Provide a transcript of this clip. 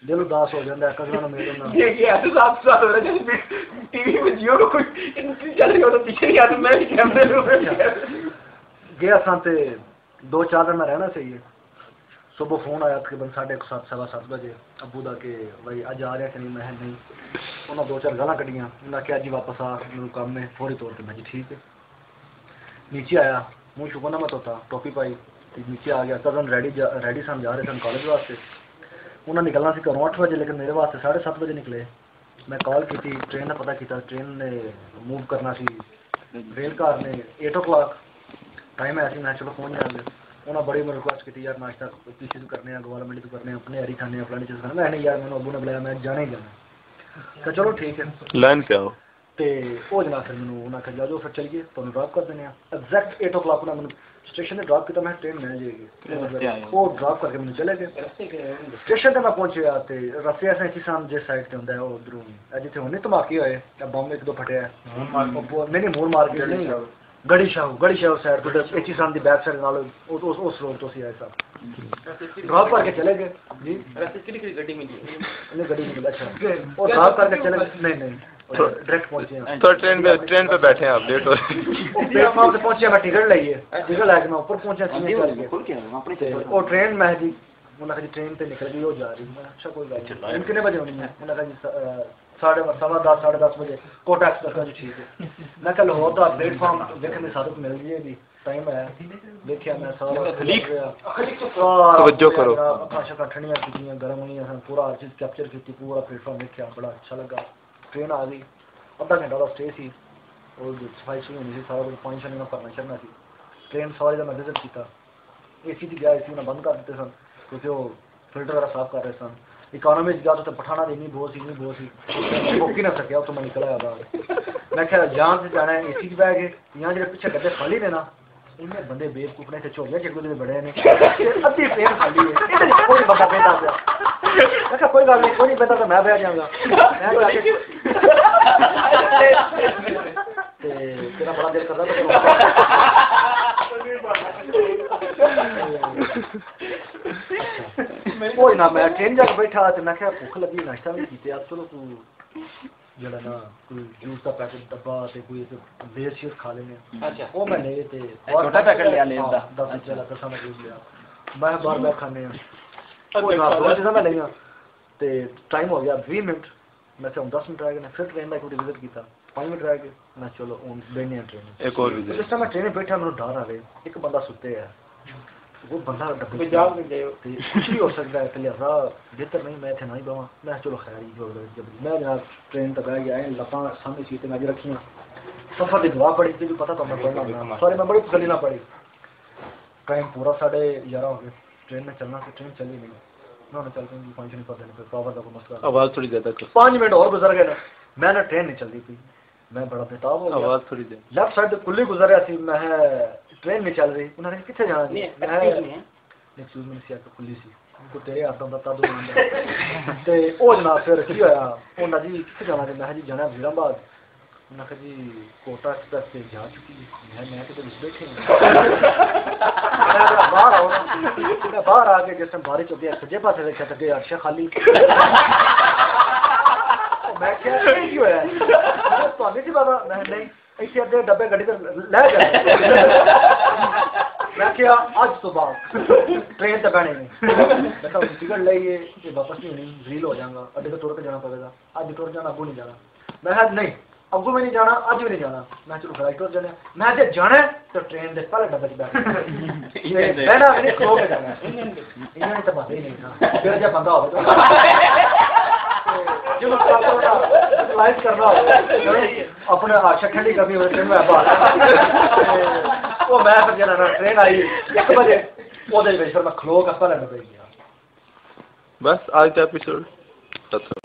दिल उदास हो जाता है कजन मेरे ना ये तो साफ साफ हो रहा है जैसे टीवी में जियो को कोई एंट्री चल रही हो तो पीछे नहीं आता मैं भी कैमरे में गया सांते 2-4 दिन में रहना चाहिए सुबह फोन आया तकरीबन 7:30 बजे अबू दा के भाई अज आ रहा कि नहीं मैं नहीं उन्होंने 2-4 गालां कढ़ियां उन्हें क्या जी वापस आ मेरे काम में फौरी तौर पर मैं जी ठीक है नीचे आया मुँह शुकना मत होता टोपी पाई नीचे आ गया कजन रेडी सन जा रहे सन कॉलेज वास्ते उन्हें निकलना सी घरों 8 बजे लेकिन मेरे वास्ते 7:30 बजे निकले मैं कॉल की ट्रेन का पता किया ट्रेन ने मूव करना सी रेल कार ने 8 o'clock टाइम है मैं चलो पहुँच जाएंगे उन्होंने बड़ी मैं रिक्वेस्ट की यार नाश्ता किसी चीज़ करने गवारमेंट तो करने अपने हरी खाने फलानी चीज़ करना मैं यार मैंने अबू ने बुलाया मैं जाना ही जाना तो चलो ठीक है लाइन पे आओ तो वो जना फिर मैंने उन्होंने कहा जाओ फिर चलिए तो ड्रॉप कर देने एग्जैक्ट 8 o'clock उन्होंने मैंने स्टेशन ने ड्रॉप किया मैं ट्रेन मिल जाएगी वो ड्रॉप करके मैंने चले गए स्टेशन पर मैं पहुंचे तो रस्ते ऐसे इसी साम जिस साइड से होंगे उधरों जितने होने धमाके होए बम 1-2 फटे नहीं मूर मार के नहीं गड़ी शाह साइड तो एच साम की बैक साइड नाल उस रोड तो सी आए साहब ड्रॉप करके चले गए जी गड्डी मिली नहीं गड्डी मिला अच्छा और ड्रॉप करके चले नहीं डायरेक्ट पहुंचे तो ट्रेन पे बैठे हैं आप लेट हो रहे प्लेटफॉर्म पे पहुंचे मैं टिकट लिए टिकट लेके मैं ऊपर पहुंचा और ट्रेन मैं जी उन्होंने कहा ट्रेन पे निकल गई हो जा रही मैं अच्छा कोई बात नहीं कितने बजे होनी है उन्होंने कहा 10:15 बजे कोटा एक्सप्रेस ठीक है मैं कल लाहौर का प्लेटफॉर्म देखने सादत मिल गई है टाइम है देखिया मैं तवज्जो करो अखा ठंडियां की गर्म हुई पूरा चीज़ कैप्चर की पूरा प्लेटफॉर्म देखा बड़ा अच्छा लगा ट्रेन आ गई अद्धा घंटा का स्टे सी और सफाई शुरू होनी सारा कुछ पानी शानी में भरना चढ़ना सी ट्रेन सारी का मैं विजिट किया AC की गया AC उन्हें बंद कर देते सन क्योंकि वो फिल्टर वगैरह साफ कर रहे सन इकोनॉमी गया तो पठाना इन्नी बहुत सी भोग ही ना सकिया तो मैं निकल आया बाहर मैं क्या जान से जाना है AC की बैग है यहाँ जो पीछे गड्ढे खाली ने ना इन्हें बंदे बेवकूफ ने झोलियां चकदे बड़े ने अद्धी ट्रेन खाली है कोई बंदा बैठा गया मैं क्या कोई गल नहीं कोई नहीं बैठा तो मैं बैठ जाऊंगा तेरा बड़ा दिल कर रहा कोई ना मैं ट्रेन जाके बैठा तो मैं क्या भुख लगी नाश्ता भी किया चलो तू जरा ना कोई जूस का पैकेट डब्बा ते कोई लेस शेस खा लेने अच्छा वो मैं ले ते छोटा पैकेट लिया लेस दा 10 चला तो समझ लिया मैं बार बार खाने कोई ना दो चीज़ मैं लिया ते टाइम हो गया 20 मिनट मैं 10 मिनट रह गए फिर ट्रेन का एक विजिट किया 5 मिनट रह गए मैं चलो बैठने ट्रेन एक और विजिट जिस टाइम मैं ट्रेन में बैठा मेरे डर आ रहे एक बंदा सुते है वो बंदा डब्बे जाओ नहीं जाओ कुछ भी हो सकता है लिहाजा बेहतर नहीं मैं थे ना ही बवा मैं चलो खैर ही जो जब मैं जनाब ट्रेन तक आ गया लपा सामने सीटें मैं रखियाँ सफर की दुआ पड़ी थी पता तो मैं पढ़ना सॉरी मैं बड़ी तसली ना पड़ी टाइम पूरा 11:30 हो गए ट्रेन में चलना से ट्रेन चली नहीं उन्होंने चल गई 5 नहीं पता नहीं पावर का कोई मसला आवाज़ थोड़ी ज़्यादा 5 मिनट और गुजर गए ना मैंने ट्रेन नहीं चलती थी मैं बड़ा बेताब हो गया आवाज़ थोड़ी ज़्यादा लेफ्ट साइड पे कुल्ली गुजर रहा थी मैं ट्रेन नहीं चल रही उन्होंने कितने जाना मैं एक्सक्यूज मी सी कुल्ली सी उनको तेरे हाथों का तब ते ओ जनाब फिर की होया उन्होंने जी कितने जाना मैं जी जाना वीराबाद उन्होंने कहा जी कोटा एक्सप्रेस से जा चुकी मैं तो बैठे बाहर आ गए जिस टाइम बारिश होती है सज्जे पास देखा तो अर्शा खाली मैं क्या होया तो सी पता नहीं इतने अद्धे डब्बे गड्डी लै गए मैं क्या अज तो बाद ट्रेन तो बहने नहीं मैं टिकट लाइए वापस नहीं होनी रील हो जाऊंगा अड्डे तो तुर के जाना पड़ेगा अज तुर जाना अगू नहीं जाना मैं नहीं अगू में नहीं जाना अज भी नहीं जाना मैं चलो फ्लाइट तुर जाने मैं जो जाना तो ट्रेन के पहले डब्बे बैठ बहना नहीं खलो के जाना इन्होंने तो बात ही नहीं था फिर जब बंदा हो जो लाइव करना हो अपने शक्ल कमी हो ट्रेन में वो मैं फिर जरा ट्रेन आई 1 बजे वो फिर मैं खलो का पहले डब्बे गया बस आज का एपिसोड